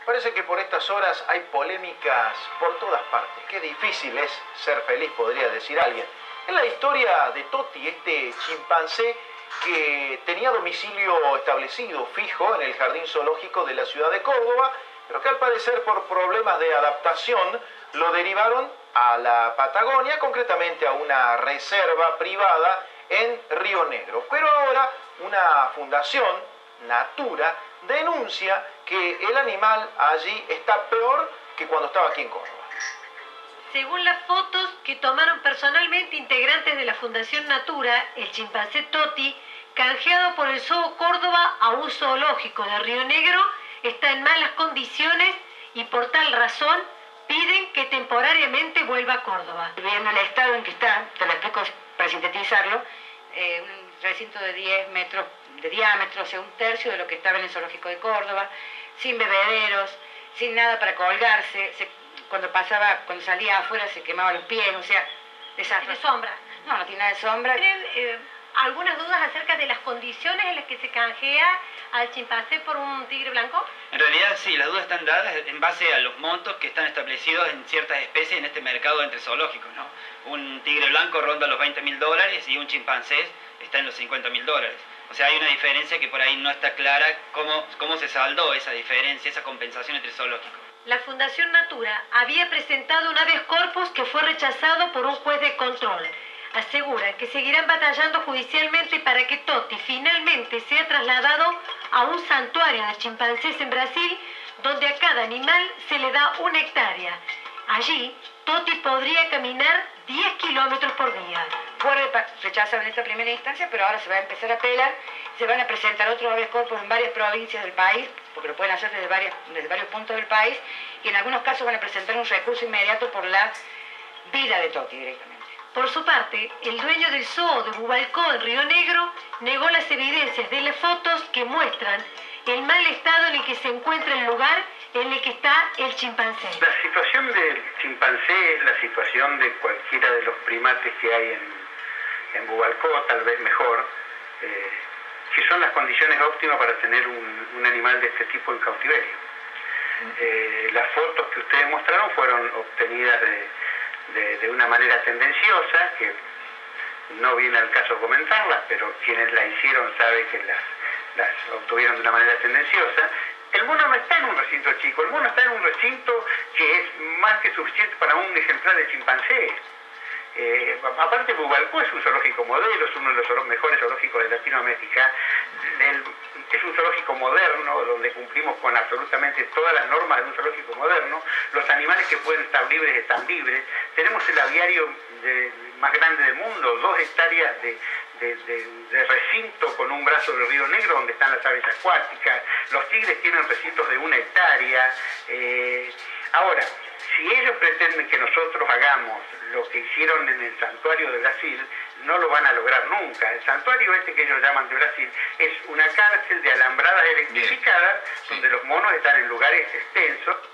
Parece que por estas horas hay polémicas por todas partes. Qué difícil es ser feliz, podría decir alguien. Es la historia de Toti, este chimpancé que tenía domicilio establecido, fijo, en el jardín zoológico de la ciudad de Córdoba, pero que al parecer por problemas de adaptación lo derivaron a la Patagonia, concretamente a una reserva privada en Río Negro. Pero ahora una fundación, Natura, denuncia que el animal allí está peor que cuando estaba aquí en Córdoba. Según las fotos que tomaron personalmente integrantes de la Fundación Natura, el chimpancé Toti, canjeado por el Zoo Córdoba a un zoológico de Río Negro, está en malas condiciones y por tal razón piden que temporariamente vuelva a Córdoba. Viendo el estado en que está, te lo explico para sintetizarlo, un recinto de 10 metros de diámetro, o sea, un tercio de lo que estaba en el zoológico de Córdoba, sin bebederos, sin nada para colgarse, cuando salía afuera se quemaba los pies, o sea, desastre. ¿Tiene sombra? No, no tiene nada de sombra. ¿Tienen algunas dudas acerca de las condiciones en las que se canjea al chimpancé por un tigre blanco? En realidad sí, las dudas están dadas en base a los montos que están establecidos en ciertas especies en este mercado entre zoológicos, ¿no? Un tigre blanco ronda los $20.000 y un chimpancé está en los $50.000. O sea, hay una diferencia que por ahí no está clara cómo se saldó esa diferencia, esa compensación entre zoológicos. La Fundación Natura había presentado un habeas corpus que fue rechazado por un juez de control. Aseguran que seguirán batallando judicialmente para que Toti finalmente sea trasladado a un santuario de chimpancés en Brasil, donde a cada animal se le da 1 hectárea. Allí, Toti podría caminar 10 kilómetros por día. Fue rechazado en esta primera instancia, pero ahora se va a empezar a apelar. Se van a presentar otros habeas corpus en varias provincias del país, porque lo pueden hacer desde varios puntos del país, y en algunos casos van a presentar un recurso inmediato por la vida de Toti directamente. Por su parte, el dueño del zoo de Bubalcó en Río Negro negó las evidencias de las fotos que muestran el mal estado en el que se encuentra el lugar en el que está el chimpancé. La situación del chimpancé es la situación de cualquiera de los primates que hay en Bubalcó, tal vez mejor, que son las condiciones óptimas para tener un animal de este tipo en cautiverio. Las fotos que ustedes mostraron fueron obtenidas de una manera tendenciosa, que no viene al caso comentarlas, pero quienes la hicieron saben que las obtuvieron de una manera tendenciosa. El mono no está en un recinto chico, el mono está en un recinto que es más que suficiente para un ejemplar de chimpancé. Aparte, Bubalcó es un zoológico modelo, es uno de los mejores zoológicos de Latinoamérica. Es un zoológico moderno, donde cumplimos con absolutamente todas las normas de un zoológico moderno. Los animales que pueden estar libres están libres. Tenemos el aviario más grande del mundo, 2 hectáreas de recinto con un brazo del Río Negro donde están las aves acuáticas. Los tigres tienen recintos de 1 hectárea. Ahora, si ellos pretenden que nosotros hagamos lo que hicieron en el santuario de Brasil, no lo van a lograr nunca. El santuario este que ellos llaman de Brasil es una cárcel de alambradas electrificadas, donde los monos están en lugares extensos.